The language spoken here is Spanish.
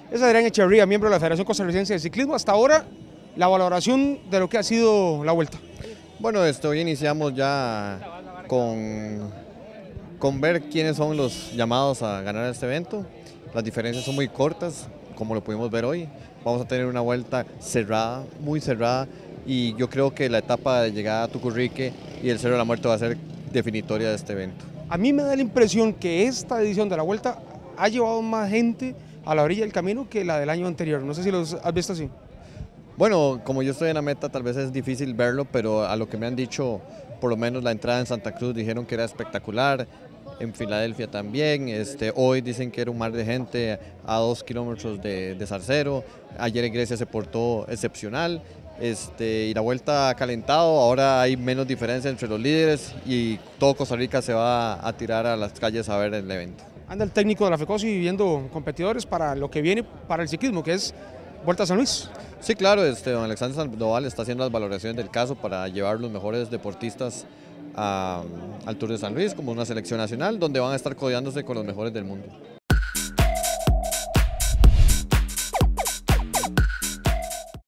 Es Adrián Echeverría, miembro de la Federación Costarricense de Ciclismo. Hasta ahora, la valoración de lo que ha sido la Vuelta. Bueno, hoy iniciamos ya con ver quiénes son los llamados a ganar este evento. Las diferencias son muy cortas, como lo pudimos ver hoy. Vamos a tener una vuelta cerrada, muy cerrada, y yo creo que la etapa de llegada a Tucurrique y el Cerro de la Muerte va a ser definitoria de este evento. A mí me da la impresión que esta edición de la Vuelta ha llevado más gente a la orilla del camino que la del año anterior. No sé si los has visto así. Bueno, como yo estoy en la meta, tal vez es difícil verlo, pero a lo que me han dicho, por lo menos la entrada en Santa Cruz dijeron que era espectacular, en Filadelfia también, hoy dicen que era un mar de gente a 2 kilómetros de Zarcero, ayer en Grecia se portó excepcional, y la vuelta ha calentado, ahora hay menos diferencia entre los líderes y todo Costa Rica se va a tirar a las calles a ver el evento. Anda el técnico de la FECOSI viendo competidores para lo que viene para el ciclismo, que es Vuelta a San Luis. Sí, claro, don Alexander Sandoval está haciendo las valoraciones del caso para llevar los mejores deportistas al Tour de San Luis como una selección nacional donde van a estar codeándose con los mejores del mundo.